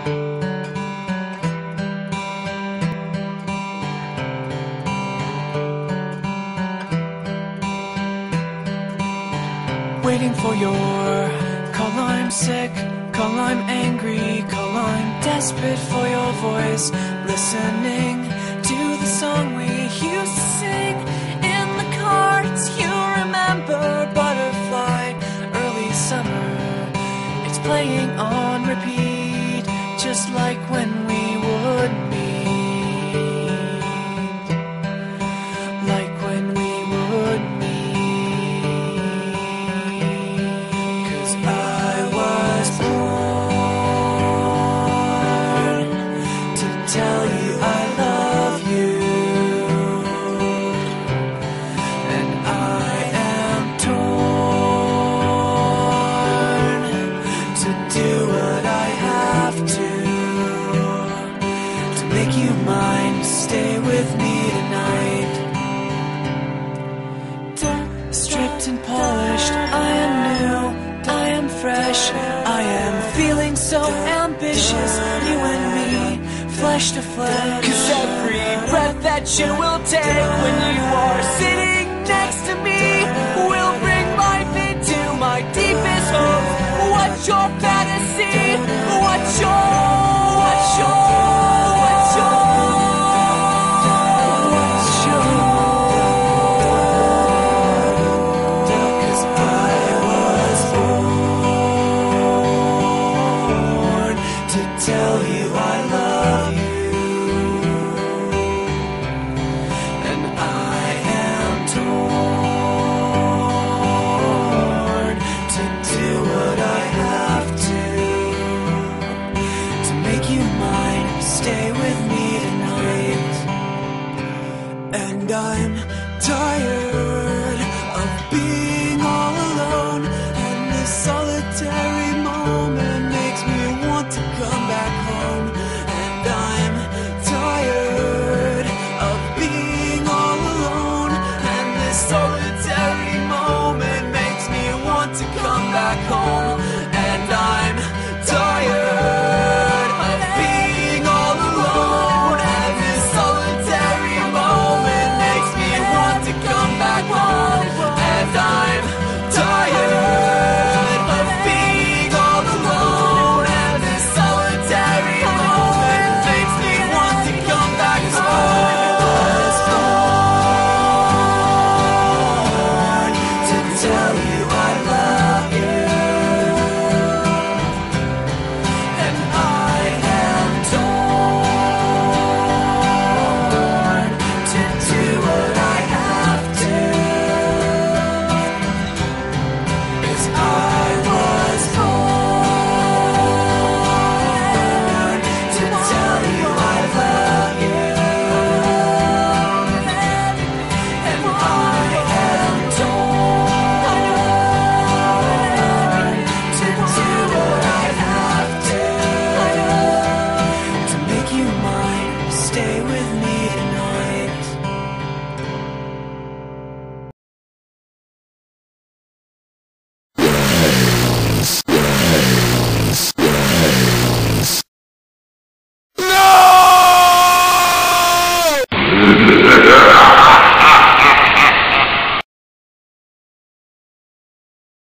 Waiting for your call, I'm sick, call, I'm angry, call, I'm desperate for your voice. Listening to the song we used to sing in the car. It's You Remember, Butterfly, early summer. It's playing on repeat, just like when we would meet. Like when we would meet. Tell you I love you, and I am torn to do what I have to make you mine. Stay with me tonight. Stripped and polished, I am new, I am fresh, I am feeling so ambitious. You and me, flesh to flesh. 'Cause every breath that you will take when you are sitting next to me will bring life into my deepest hope. What's your fantasy? What's your Cause I was born to tell you I love you. Stay with me tonight. And I'm tired of being all alone, and this solitary moment makes me want to come back home. And I'm tired of being all alone, and this solitary moment makes me want to come back home. And I'm tired of being all alone, and this solitary moment makes me want to come back home. And I'm tired of being all alone, and this solitary moment makes me want to come back home. To tell you I love you. Stay with me tonight.